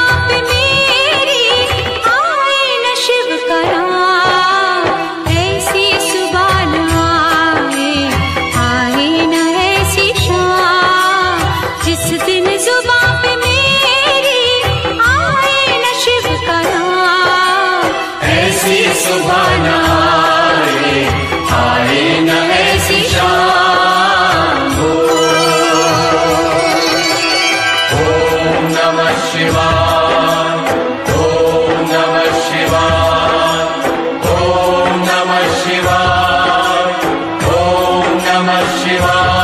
पे मेरी आए न शिव का नाम। ऐसी सुबह न आए न ऐसी शाम, जिस दिन जुबां पे मेरी आए न शिव का नाम। ऐसी सुबह न आए न ऐसी शाम। ओम नमः शिवाय, ओम नमः शिवाय, ओम नमः शिवाय, ओम नमः शिवाय।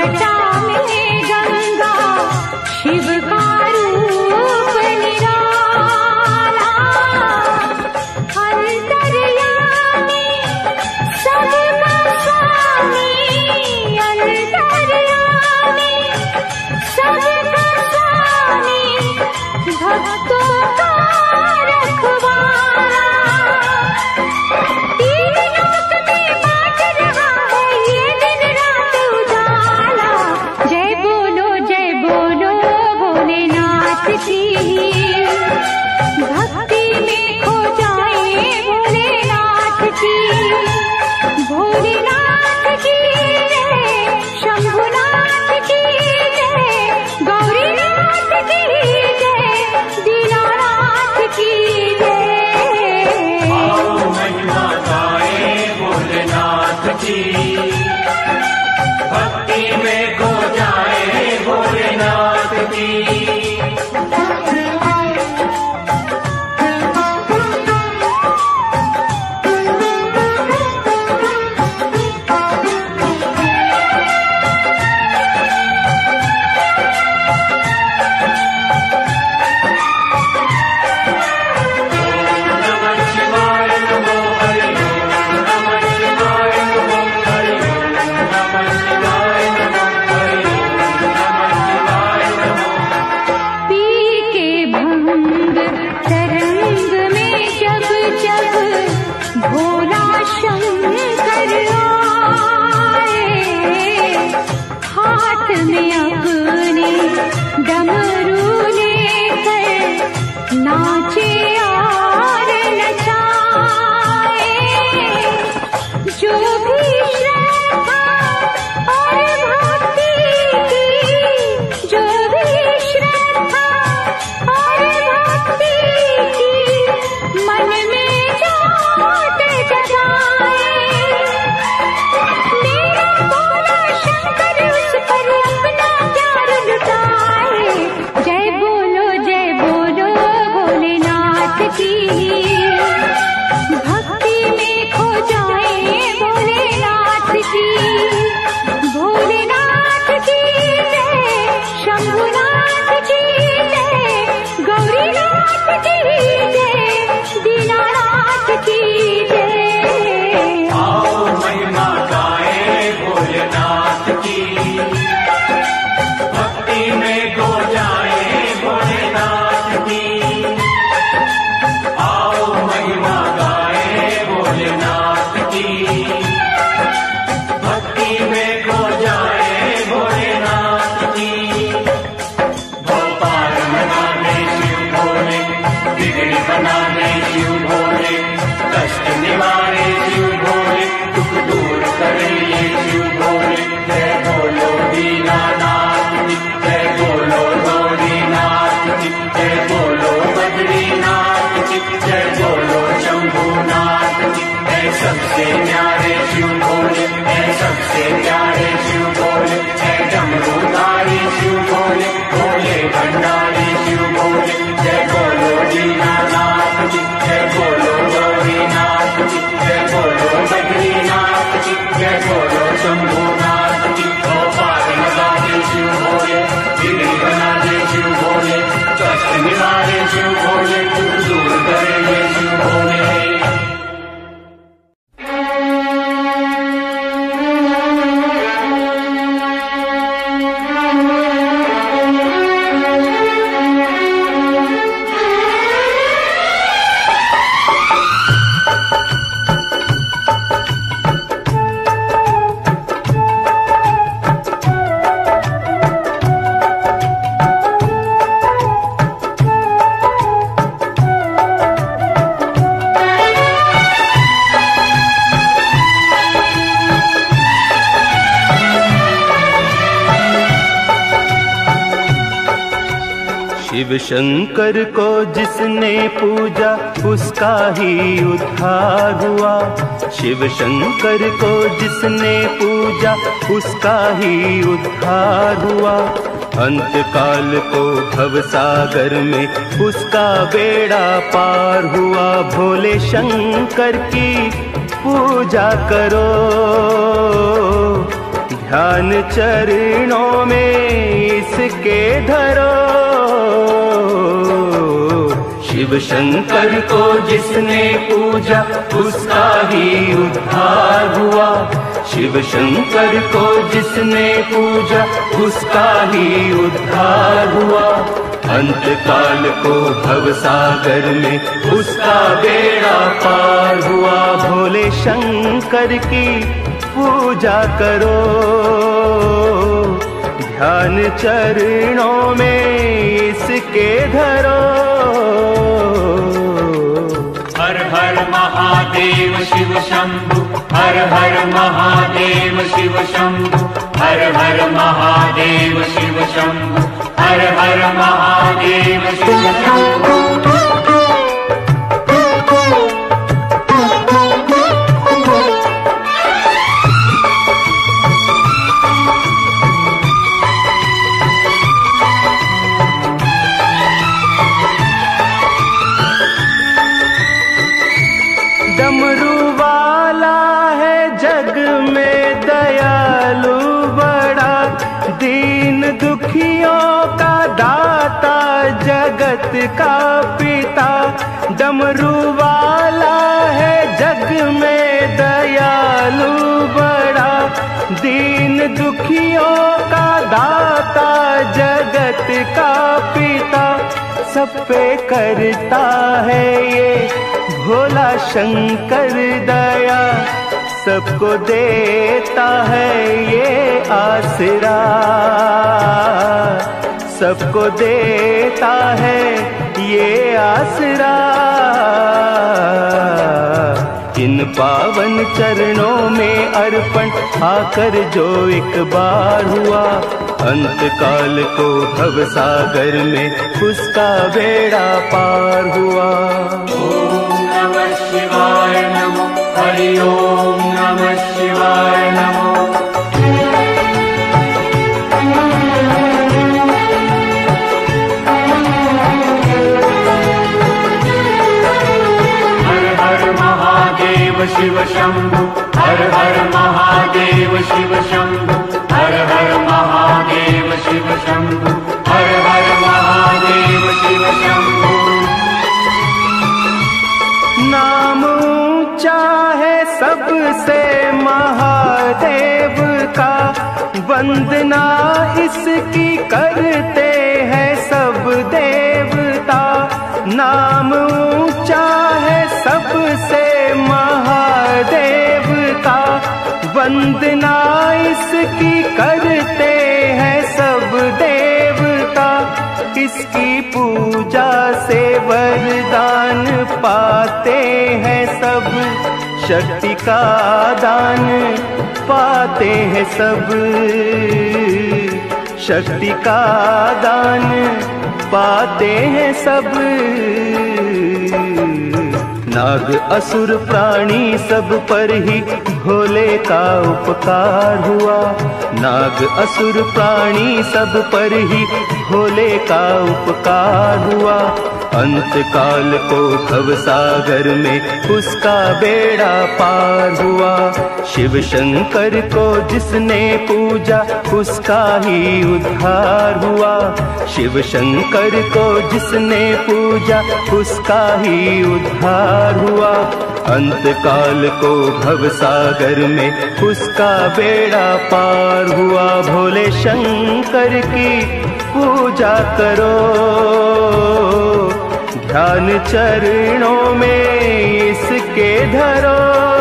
जटा में गंगा शिव का रूप निराला, अंतर्यामी सबका स्वामी, अंतर्यामी सबका स्वामी, भक्तों का रखवाला, तीन लोक में बाँट रहा है ये दिन रात उजाला। जय बोलो भोलेनाथ की, भक्ति में खो जाए भोलेनाथ की, भोलेनाथ की जय, शंभुनाथ की जय, गौरीनाथ की जय, दीनानाथ की जय। आओ महिमा गाए भोलेनाथ की, भक्ति में खो जाए भोलेनाथ की। पी के भंग तरंग में जब जब भोला शंकर आए, हाथ में अपने डमरू लेकर नाचे और नचाए। जो भी श्रद्धा और भक्ति की, जो भी श्रद्धा और भक्ति की, मन में जोत जगाए। मेरा भोला शंकर उस पर अपना प्यार लुटाए। जय बोलो भोलेनाथ की, भक्ति में खो जाए भोलेनाथ की, भोलेनाथ की जय, शंभुनाथ की जय, गौरीनाथ की जय, दीनानाथ की जय। आओ महिमा गाए भोलेनाथ की, भक्ति में खो जाए भोलेनाथ की। आओ महिमा गाए भोलेनाथ की, भक्ति में खो जाए भोलेनाथ की। भोपाल मनाने शिव भोले, बिगड़ी बनाने शिव भोले, कष्ट निवारे शिव भोले, दुख दूर करेंगे शिव भोले। जय बोलो दीनानाथ की, जय बोलो गौरीनाथ की, जय बोलो बद्रीनाथ की, जय बोलो शंभुनाथ की। है सबसे न्यारे शिव भोले, है सबसे प्यारे शिव भोले, है डमरूधारी शिव भोले, भोले भंडारी शिव भोले। जय बोलो दीनानाथ की, जय बोलो गौरीनाथ की, जय बोलो बद्रीनाथ की, जय बोलो शंभुनाथ की। गोपाल लगा दे शिव भोले, बिगड़ी बना दे शिव भोले, कष्ट निवारे शिव भोले, दुख दूर करेंगे शिव भोले। शिव शंकर को जिसने पूजा उसका ही उद्धार हुआ। शिव शंकर को जिसने पूजा उसका ही उद्धार हुआ। अंतकाल को भवसागर में उसका बेड़ा पार हुआ। भोले शंकर की पूजा करो, ध्यान चरणों में इसके धरो। शिव शंकर को जिसने पूजा उसका ही उद्धार हुआ। शिव शंकर को जिसने पूजा उसका ही उद्धार हुआ। अंत काल को भव सागर में उसका बेड़ा पार हुआ। भोले शंकर की पूजा करो, ध्यान चरणों में इसके धरो। हर हर महादेव शिव शंभु, हर हर महादेव शिव शंभु, हर हर महादेव शिव शंभु, हर हर महादेव शिव शंभु। डमरू वाला है जग में दयालु बड़ा, दीन दुखियों का दाता जगत का पिता। डमरू वाला है जग में दयालु बड़ा, दीन दुखियों का दाता जगत का पिता। सब पे करता है ये भोला शंकर दया, सबको देता है ये आसरा, सबको देता है ये आसरा। इन पावन चरणों में अर्पण आकर जो एक बार हुआ, अंत काल को भव सागर में उसका बेड़ा पार हुआ। ओम नमः शिवाय नमो, हरि ओम नमः शिवाय नमो। शिव शंभु, हर हर महादेव शिव शंभु, हर हर महादेव शिव शंभु, हर हर महादेव शिव शंभु। नाम ऊंचा है सबसे महादेव का, वंदना इसकी करते हैं सब देवता। नाम ऊंचा है सबसे महादेव का, वंदना इसकी करते हैं सब देवता। इसकी पूजा से वरदान पाते हैं सब, शक्ति का दान पाते हैं सब, शक्ति का दान पाते हैं सब। नाग असुर प्राणी सब पर ही भोले का उपकार हुआ। नाग असुर प्राणी सब पर ही भोले का उपकार हुआ। अंत काल को भव सागर में उसका बेड़ा पार हुआ। शिव शंकर को जिसने पूजा उसका ही उद्धार हुआ। शिव शंकर को जिसने पूजा उसका ही उद्धार हुआ। अंत काल को भव सागर में उसका बेड़ा पार हुआ। भोले शंकर की पूजा करो, ध्यान चरणों में इसके धरो।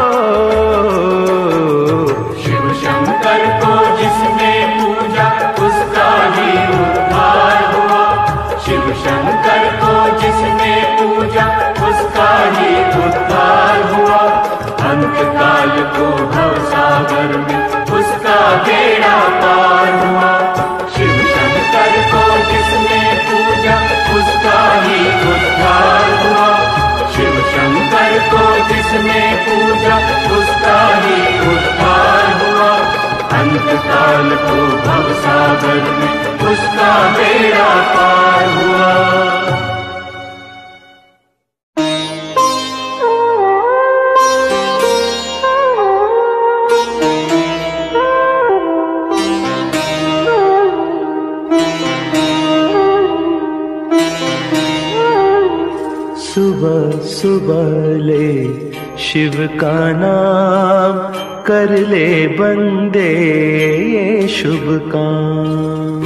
शिव शंकर को जिसने पूजा उसका ही उद्धार हुआ। शिव शंकर को जिसने पूजा उसका ही उद्धार हुआ। अंत काल को भव सागर में उसका बेड़ा पार हुआ। शिव शंकर को जिसने पूजा उसका ही उद्धार हुआ। शिव शंकर को जिसने पूजा उसका ही उद्धार हुआ। अंत काल को भव सागर में उसका बेड़ा पार हुआ। सुबह सुबह ले शिव का नाम, कर ले बंदे ये शुभ काम।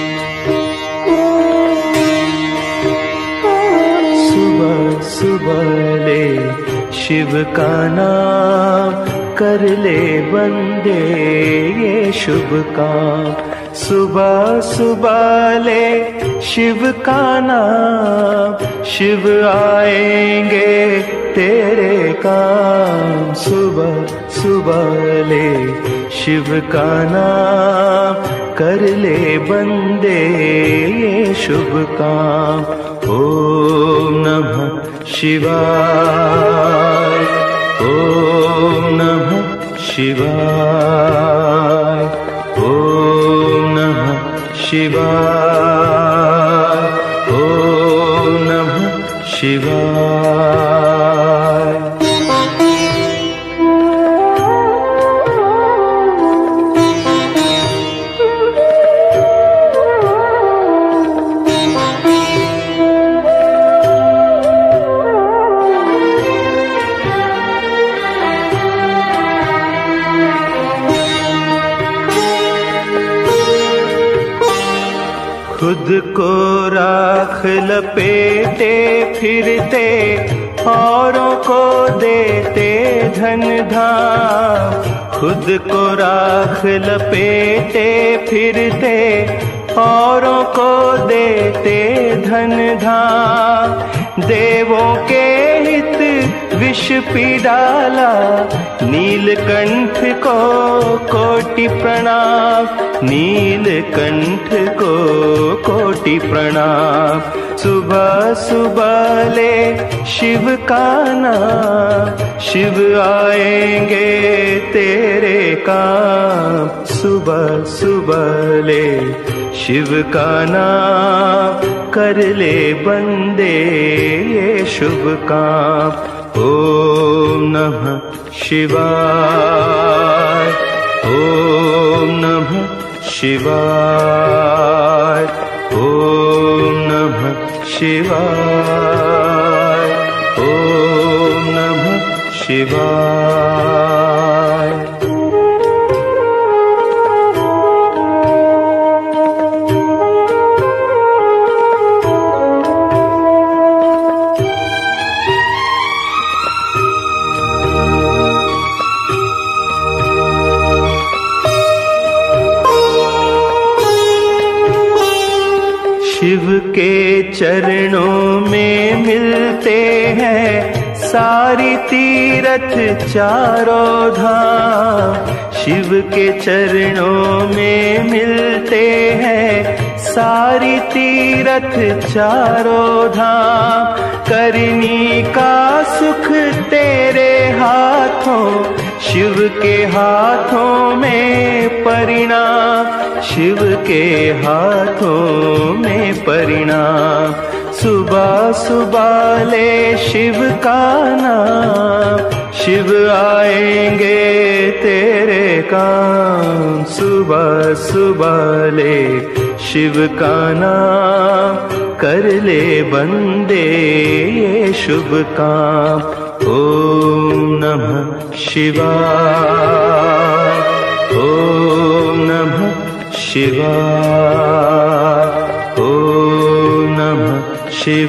सुबह सुबह ले शिव का नाम, कर ले बंदे ये शुभ काम। सुबह सुबह ले शिव का नाम, शिव आएंगे तेरे काम। सुबह सुबह ले शिव का नाम, कर ले बंदे ये शुभ काम। ओम नमः शिवाय, ओम नमः शिवाय, ओम नमः शिवाय, ओम नमः शिवाय। खुद को राख लपेटे फिरते, औरों को देते धन धाम। खुद को राख लपेटे फिरते, औरों को देते धन धाम। देवों के हित विष पी डाला, नीलकंठ को कोटि प्रणाम। नीलकंठ को कोटि प्रणाम। सुबह सुबह ले शिव का नाम, शिव आएंगे तेरे काम। सुबह सुबह ले शिव का नाम, कर ले बंदे ये शुभ काम। ओम नमः शिवाय, ओम नमः शिवाय, ओम नमः शिवाय, ओम नमः शिवाय। शिव के चरणों में मिलते हैं सारी तीरथ चारों धाम। शिव के चरणों में मिलते हैं सारी तीरथ चारों धाम। करनी का सुख तेरे हाथों, शिव के हाथों में परिणाम। शिव के हाथों में परिणाम। सुबह सुबह ले शिव का नाम, शिव आएंगे तेरे काम। सुबह सुबह ले शिव का नाम, कर ले बंदे ये शुभ काम। ओम नमः शिवाय, ओम नमः शिवाय, ओम नमः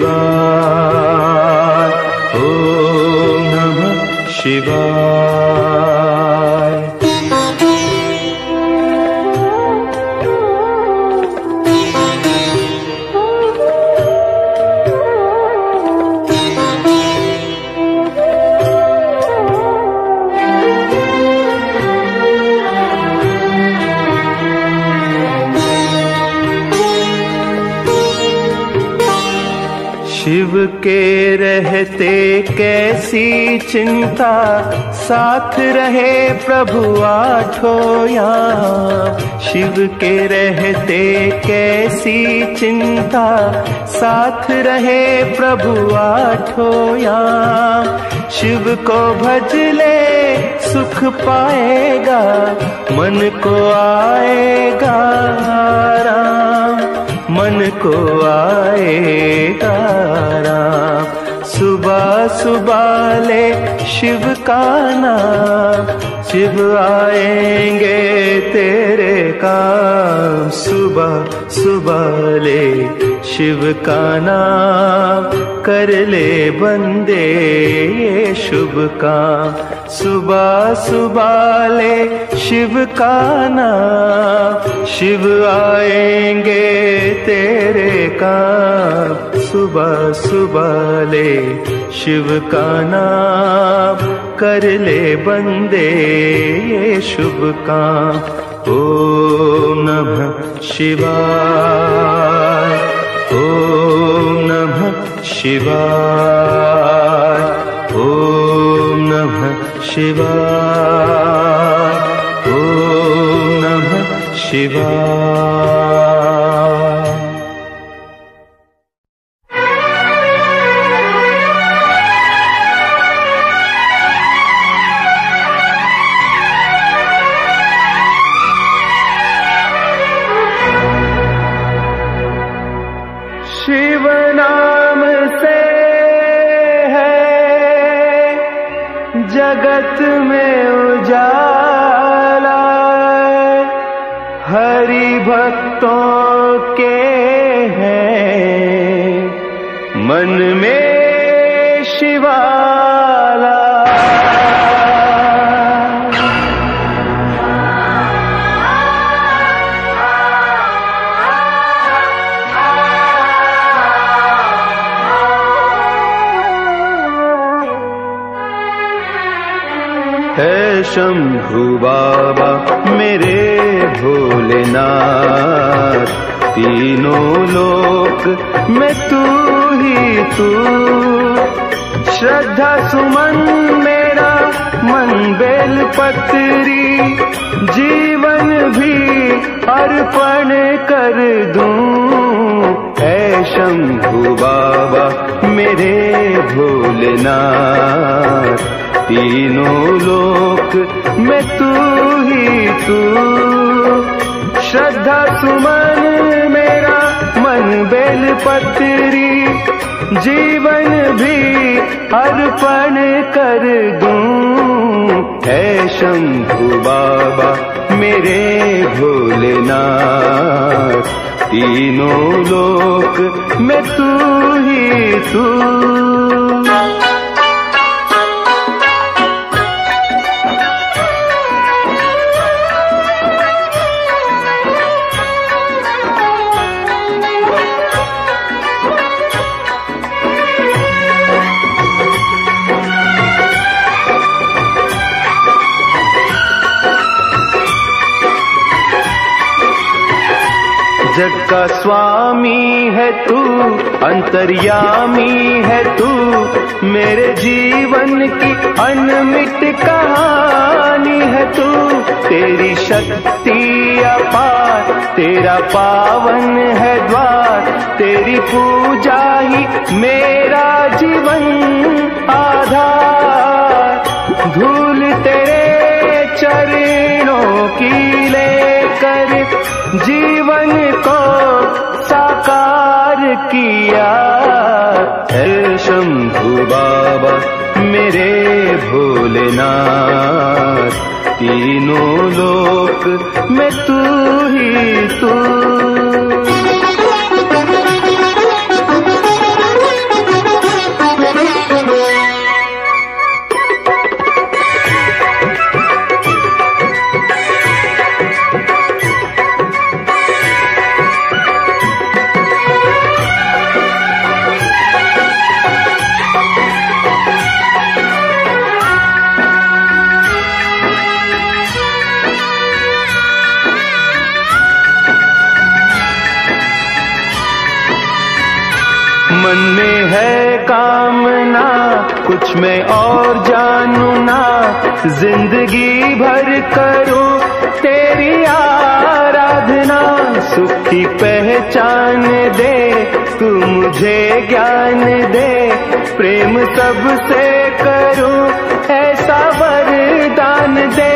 शिवाय, ओम नमः शिवाय। शिव के रहते कैसी चिंता, साथ रहे प्रभु आठों याम। शिव के रहते कैसी चिंता, साथ रहे प्रभु आठों याम। शिव को भज ले सुख पाएगा, मन को आएगा आराम। मन को आएगा राम। सुबह सुबह ले शिव का नाम, शिव आएंगे तेरे काम। सुबह सुबह ले शिव का नाम, कर ले बंदे ये शुभ काम। सुबह सुबह ले शिव का नाम, शिव आएंगे तेरे काम। सुबह सुबह ले शिव का नाम, कर ले बंदे ये शुभ काम। ओम नमः शिवाय, ओम नमः शिवाय, ओम नमः शिवाय, ओम नमः शिवाय। शिव नाम से है जगत में उजाला, हरि भक्तों के हैं मन में शिवाला। है शंभु बाबा मेरे भोलेनाथ, तीनों लोक में तू ही तू। श्रद्धा सुमन मेरा मन बेल पत्री, जीवन भी अर्पण कर दूं। है शंभु बाबा मेरे भोलेनाथ, तीनों लोक में तू ही तू। श्रद्धा सुमन मेरा मन बेल पत्री, जीवन भी अर्पण कर दूं। है शंभु बाबा मेरे भोलेनाथ, तीनों लोक में तू ही तू। जग का स्वामी है तू, अंतर्यामी है तू, मेरे जीवन की अनमिट कहानी है तू। तेरी शक्ति अपार, तेरा पावन है द्वार, तेरी पूजा ही मेरा जीवन आधार। धूल तेरे चरणों की लेकर जीवन को साकार किया। है शंभु बाबा मेरे भोलेनाथ, तीनों लोक में तू ही तू। मन में है कामना कुछ मैं और जानू ना, जिंदगी भर करूं तेरी आराधना। सुख की पहचान दे तू मुझे ज्ञान दे, प्रेम सबसे करूं ऐसा वरदान दे।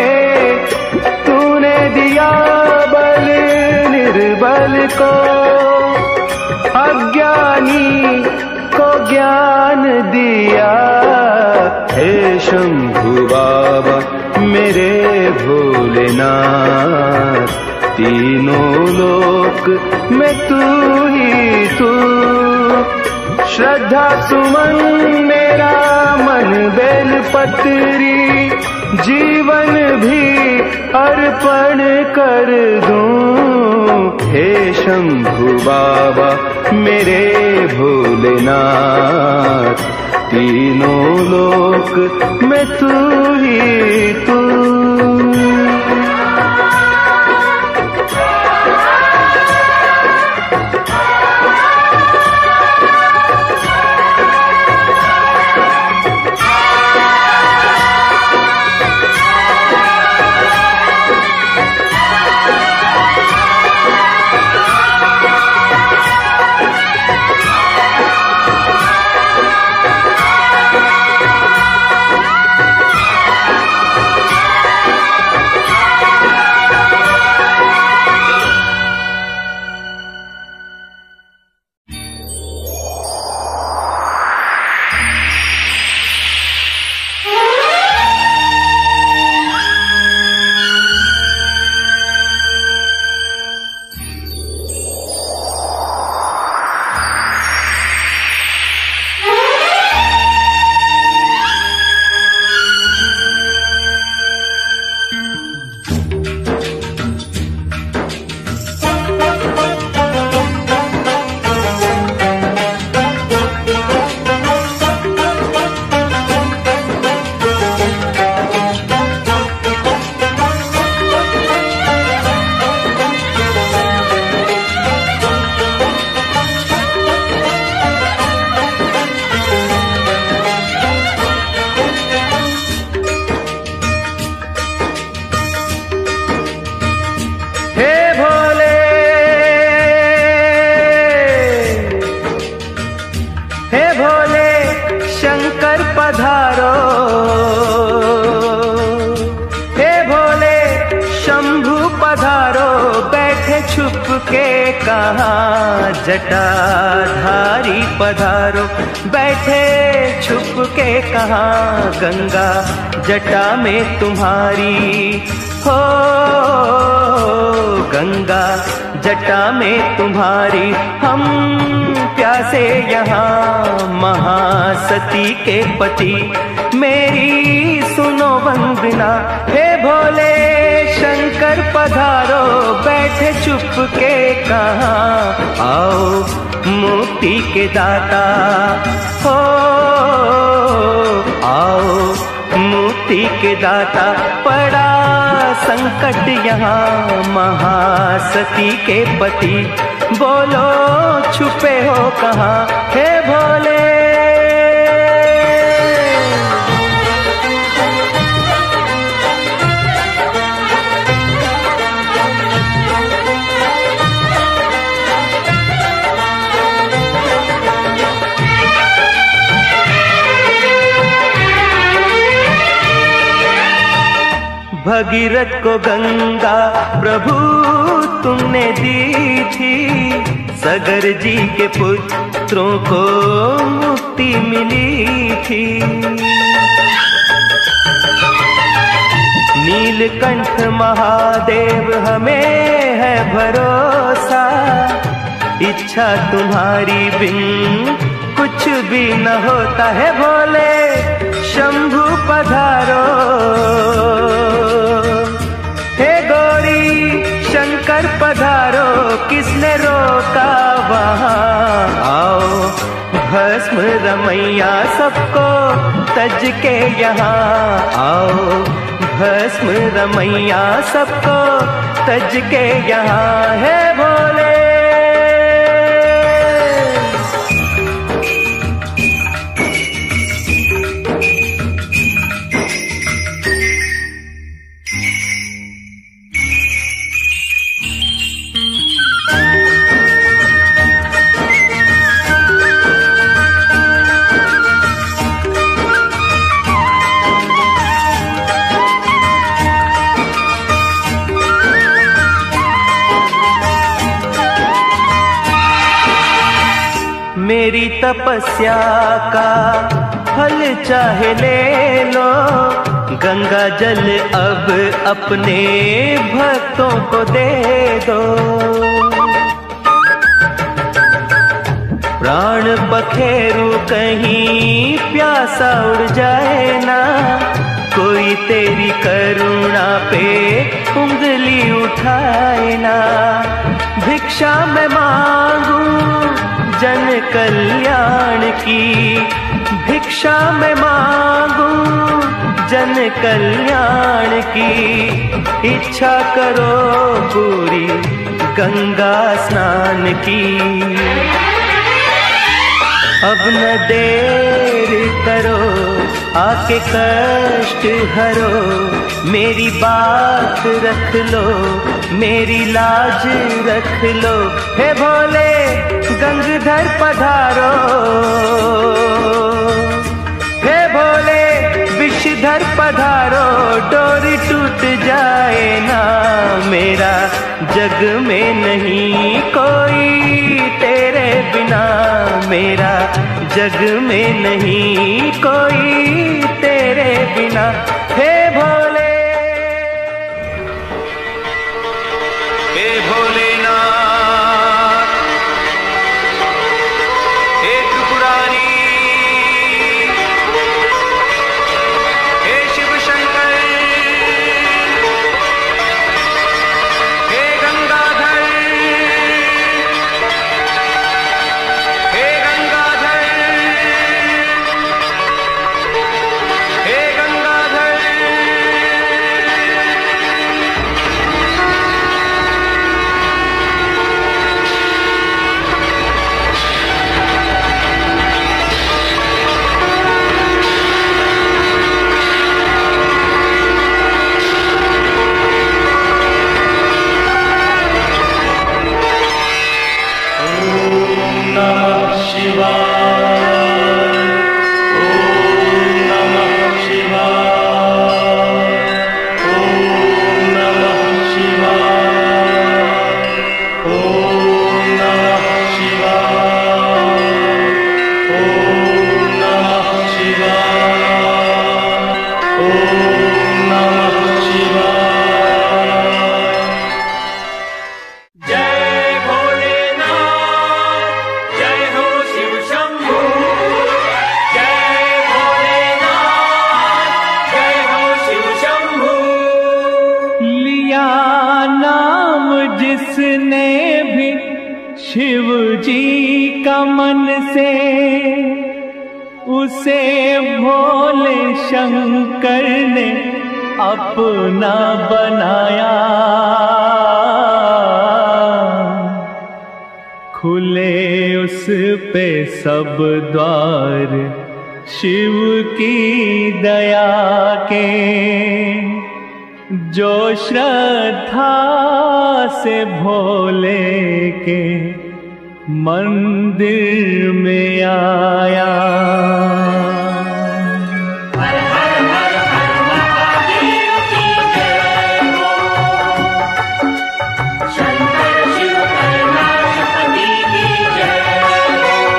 तूने दिया बल निर्बल को, अज्ञानी को ज्ञान ज्ञान दिया। हे शंभु बाबा मेरे भोलेनाथ, तीनों लोक में तू ही तू। श्रद्धा सुमन मेरा मन बेलपत्री, जीवन भी अर्पण कर दूं। हे शंभु बाबा मेरे भोलेनाथ, तीनों लोक में तू ही तू। जटाधारी पधारो, बैठे छुप के कहाँ गंगा जटा में तुम्हारी। हो गंगा जटा में तुम्हारी, हम प्यासे यहाँ महासती के पति। मेरी सुनो वंदना, हे भोले शंकर पधारो, बैठे चुप के कहाँ। आओ मुक्ति के दाता, हो आओ मुक्ति के दाता। पड़ा संकट यहाँ महासती के पति, बोलो छुपे हो कहाँ हे भोले। भगीरथ को गंगा प्रभु तुमने दी थी, सगर जी के पुत्रों को मुक्ति मिली थी। नीलकंठ महादेव हमें है भरोसा, इच्छा तुम्हारी बिन कुछ भी न होता है। भोले शंभु पधारो, हे गौरी शंकर पधारो, किसने रोका वहाँ। आओ भस्म रमैया सबको तज के यहाँ, आओ भस्म रमैया सबको तज के यहाँ है भोले। मेरी तपस्या का फल चाहे ले लो, गंगा जल अब अपने भक्तों को दे दो। प्राण बखेरू कहीं प्यासा उड़ जाए ना, कोई तेरी करुणा पे उंगली उठाए ना। भिक्षा मैं मांगू जन कल्याण की, भिक्षा मैं मांगू जन कल्याण की। इच्छा करो पूरी गंगा स्नान की। अब न देर करो आके कष्ट हरो, मेरी बात रख लो, मेरी लाज रख लो। हे भोले गंगाधर पधारो, हे भोले विषधर पधारो। डोरी टूट जाए ना मेरा, जग में नहीं कोई तेरे बिना। मेरा जग में नहीं कोई तेरे बिना। हे भोले, हे भोलेनाथ, हे त्रिपुरारी, हे शिव शंकर, हे गंगाधर, हे गंगाधर, हे गंगाधर। जिसने भी शिव जी का मन से, उसे भोले शंकर ने अपना बनाया। खुले उस पे सब द्वार शिव की दया के, जो श्रद्धा से भोले के मंदिर में आया। हर हर हर हर महादेव की जय हो, शंकर शिव कैलाशपति की जय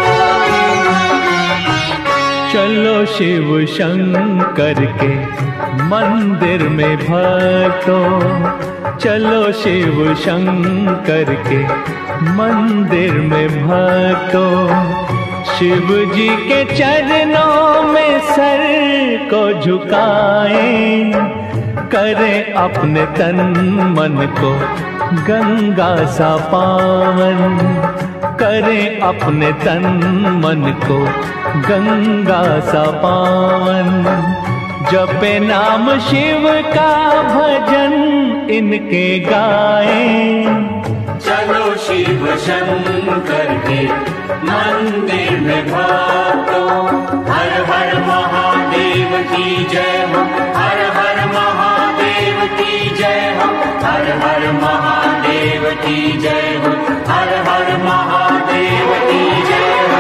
हो। चलो शिव शंकर के मंदिर में भक्तों, चलो शिव शंकर के मंदिर में भक्तों। शिव जी के चरणों में सर को झुकाएं, करें अपने तन मन को गंगा सा पावन, करें अपने तन मन को गंगा सा पावन। जपे नाम शिव का भजन इनके गाएं, चलो शिव शंकर के मंदिर में भक्तों। हर हर महादेव की जय हो, हर हर महादेव की जय हो, हर हर महादेव की जय हो, हर हर महादेव की जय हो।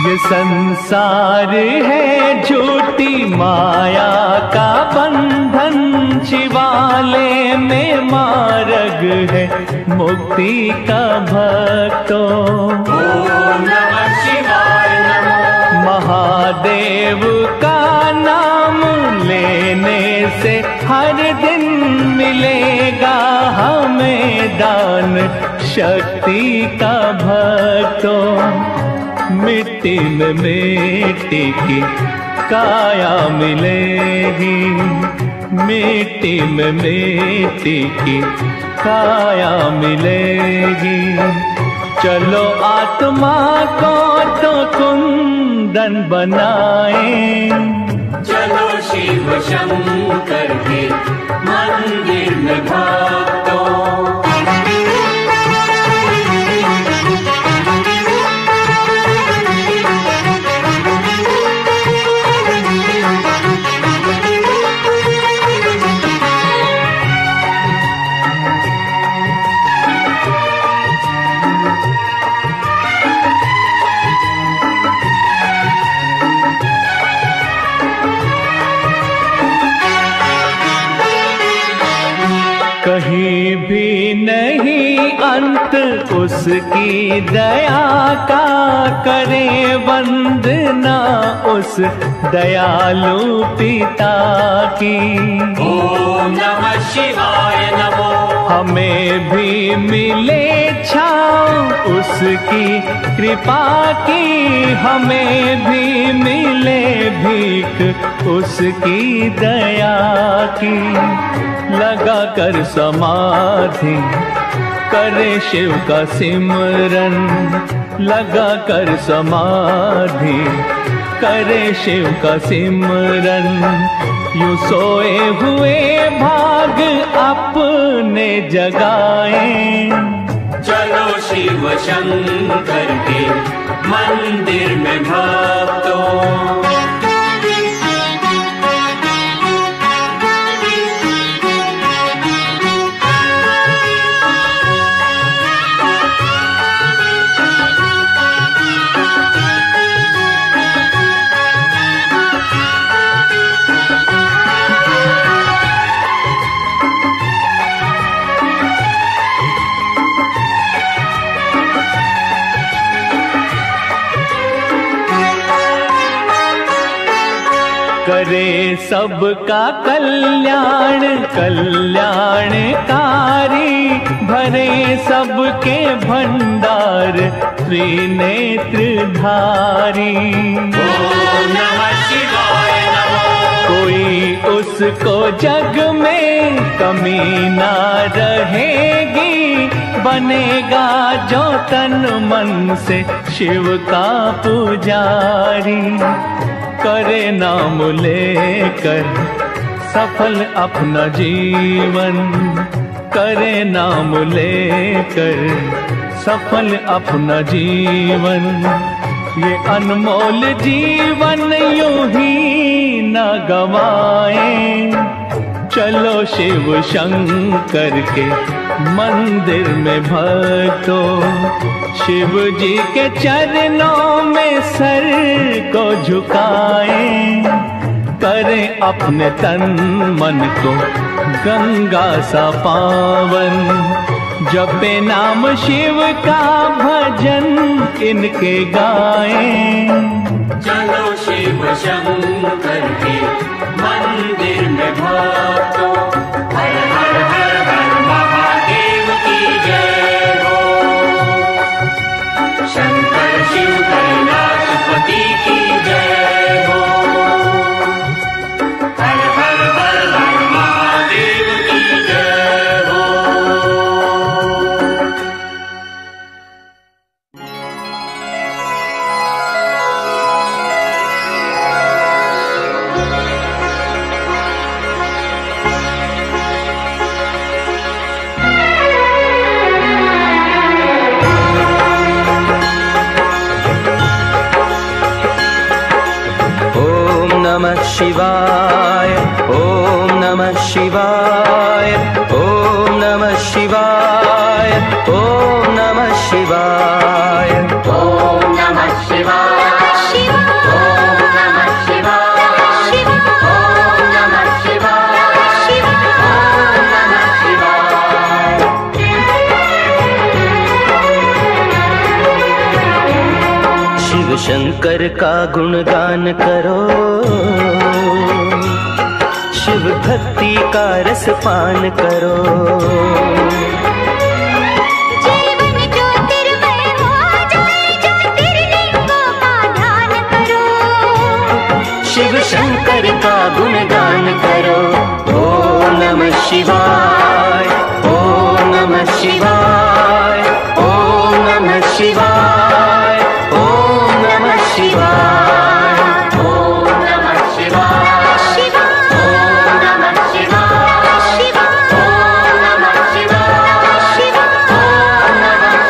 ये संसार है झूठी माया का बंधन, शिवालय में मार्ग है मुक्ति का भक्तों। ओम नमः शिवाय नमो। महादेव का नाम लेने से हर दिन मिलेगा हमें दान शक्ति का भक्तों। मिट्टी में मिट्टी की काया मिलेगी, मिट्टी में मिट्टी की काया मिलेगी। चलो आत्मा को तो कुंदन बनाएं, चलो शिव शंकर के मंदिर में भक्तों। कहीं भी नहीं अंत उसकी दया का, करे वंदना उस दयालु पिता की। ओम नमः शिवाय नमो। हमें भी मिले छाँव उसकी कृपा की, हमें भी मिले भीख उसकी दया की। लगा कर समाधि करे शिव का सिमरन, लगा कर समाधि करे शिव का सिमरन। यूं सोए हुए भाग अपने जगाएं, चलो शिव शंकर के मंदिर में भक्तों। करे सबका कल्याण कल्याणकारी, भरे सबके भंडार त्रिनेत्रधारी। ओम नमः शिवाय नमो। कोई उसको जग में कमी ना रहेगी, बनेगा जो तन मन से शिव का पुजारी। करे नाम लेकर सफल अपना जीवन, करे नाम लेकर सफल अपना जीवन। ये अनमोल जीवन यूं ही न गवाएं, चलो शिव शंकर के मंदिर में भक्तों। शिव जी के चरणों में सर को झुकाएं, करें अपने तन मन को गंगा सा पावन। जपे नाम शिव का भजन इनके गाएं, चलो शिव शंकर के मंदिर में भक्तों। हर हर हर हर महादेव की जय हो। शंकर शिव कैलाशपति की जय हो। हर हर हर हर महादेव की जय हो। नमः शिवाय, ओम नमः शिवाय, ओम नमः शिवाय, ओम नमः शिवाय, ओम नमः शिवाय। शिव शंकर का गुणगान करो, शिव भक्ति का रस पान करो। जीवन ज्योतिर्मय हो जाए, ज्योतिर्लिंगों का ध्यान करो। शिव शंकर का गुणगान करो। ओम नमः शिवाय, ओम नमः शिवाय, ओम नमः शिवाय, ओम नमः शिवाय, ओम नमः शिवाय, ओम नमः शिवाय, ओम नमः शिवाय, ओम नमः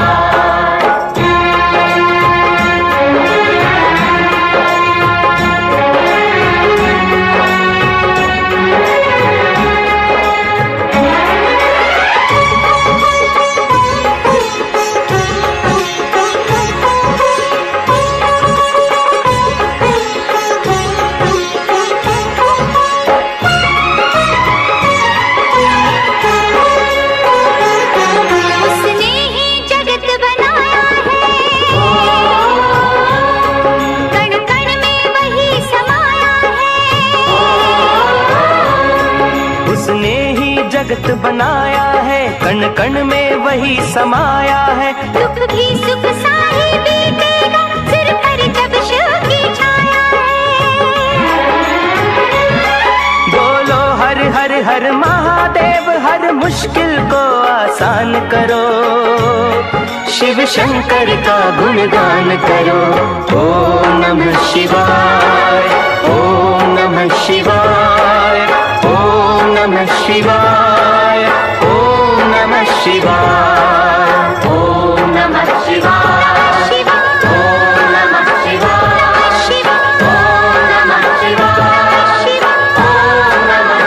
जगत बनाया है, कण कण में वही समाया है। दुख भी सुख सा ही बीतेगा, सिर पर जब शिव की छाया है। बोलो हर हर हर महादेव, हर मुश्किल को आसान करो। शिव शंकर का गुणगान करो। ओम नमः शिवाय, ओम नमः शिवाय, ओम नमः शिवाय, ओम नमः शिवाय, ओम नमः शिवाय, ओम नमः शिवाय, ओम नमः शिवाय, ओम नमः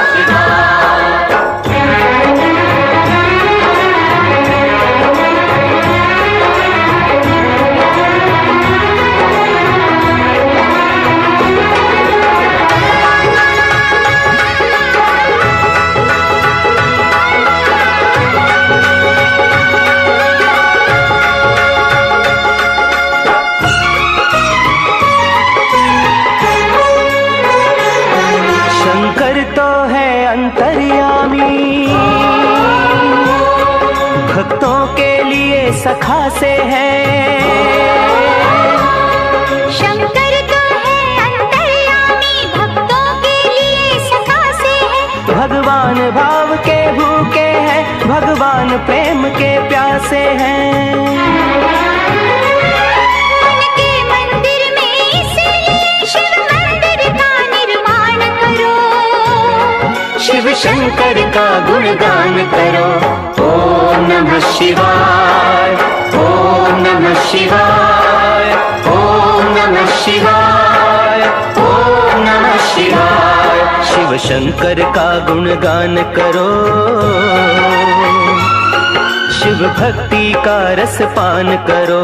भक्तों के लिए सखा से है। शंकर तो है अंतर्यामी, भक्तों के लिए सखा से है। भगवान भाव के भूखे हैं, भगवान प्रेम के प्यासे हैं। उनके मंदिर में इसलिए शिव मंदिर का निर्माण करो। शिव शंकर का गुणगान करो। ओम नमः शिवाय, ओम नमः शिवाय, ओम नमः शिवाय, ओम नमः शिवाय। शिव शंकर का गुणगान करो, शिव भक्ति का रस पान करो।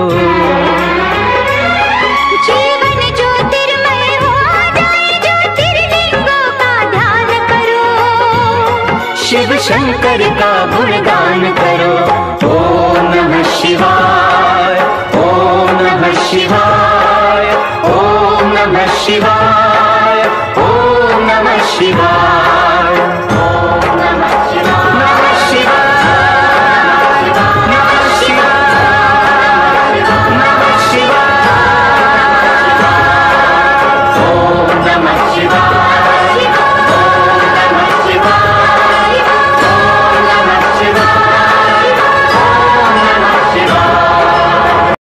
जीवन ज्योतिर्मय हो जाए, ज्योतिर्लिंगों का ध्यान करो। शिव शंकर का गुणगान करो। ओम नमः शिवाय, ओम नमः शिवाय, ओम नमः शिवाय, ओम नमः शिवाय।